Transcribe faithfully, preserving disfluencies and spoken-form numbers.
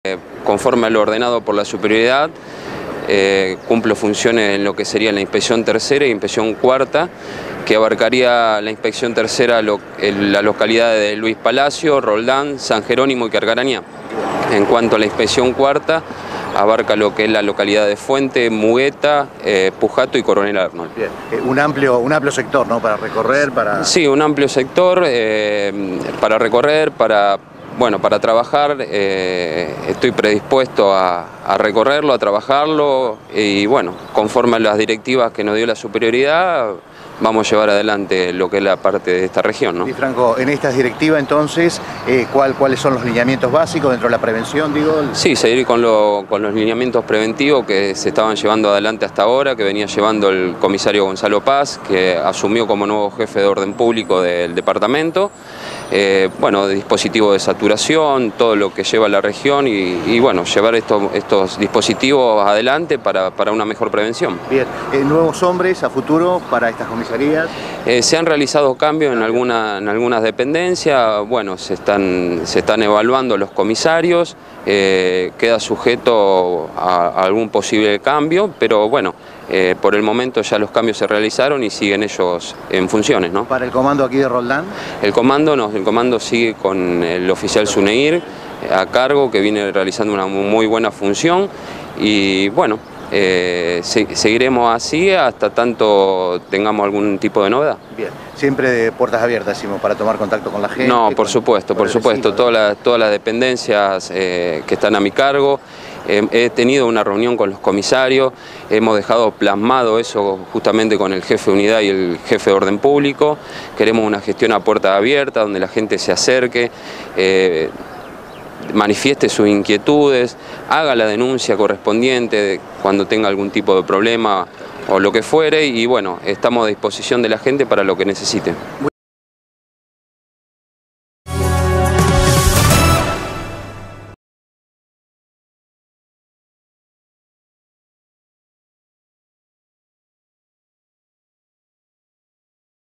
Eh, conforme a lo ordenado por la superioridad, eh, cumplo funciones en lo que sería la inspección tercera y inspección cuarta, que abarcaría la inspección tercera lo, el, la localidad de Luis Palacio, Roldán, San Jerónimo y Carcarañá. En cuanto a la inspección cuarta, abarca lo que es la localidad de Fuente, Mugueta, eh, Pujato y Coronel Arnold. Bien, eh, un, amplio, un amplio sector, ¿no? Para recorrer, para... Sí, un amplio sector eh, para recorrer, para... Bueno, para trabajar eh, estoy predispuesto a, a recorrerlo, a trabajarlo y bueno, conforme a las directivas que nos dio la superioridad, vamos a llevar adelante lo que es la parte de esta región, ¿no? Y Franco, en estas directivas entonces, eh, ¿cuál, ¿cuáles son los lineamientos básicos dentro de la prevención, digo? Sí, seguir con, lo, con los lineamientos preventivos que se estaban llevando adelante hasta ahora, que venía llevando el comisario Gonzalo Paz, que asumió como nuevo jefe de orden público del departamento. Eh, bueno, de dispositivos de saturación, todo lo que lleva la región y, y bueno, llevar estos, estos dispositivos adelante para, para una mejor prevención. Bien, eh, ¿nuevos hombres a futuro para estas comisarías? Eh, se han realizado cambios en, alguna, en algunas dependencias, bueno, se están, se están evaluando los comisarios, eh, queda sujeto a, a algún posible cambio, pero bueno, eh, por el momento ya los cambios se realizaron y siguen ellos en funciones, ¿no? ¿Para el comando aquí de Roldán? El comando, no, el comando sigue con el oficial Zuneir a cargo, que viene realizando una muy buena función y bueno, Eh, se, seguiremos así hasta tanto tengamos algún tipo de novedad. Bien, siempre de puertas abiertas, decimos, para tomar contacto con la gente. No, por con, supuesto, por supuesto, todas las, todas las dependencias eh, que están a mi cargo. Eh, he tenido una reunión con los comisarios, hemos dejado plasmado eso justamente con el jefe de unidad y el jefe de orden público. Queremos una gestión a puerta abierta, donde la gente se acerque, eh, manifieste sus inquietudes, haga la denuncia correspondiente cuando tenga algún tipo de problema o lo que fuere y bueno, estamos a disposición de la gente para lo que necesite.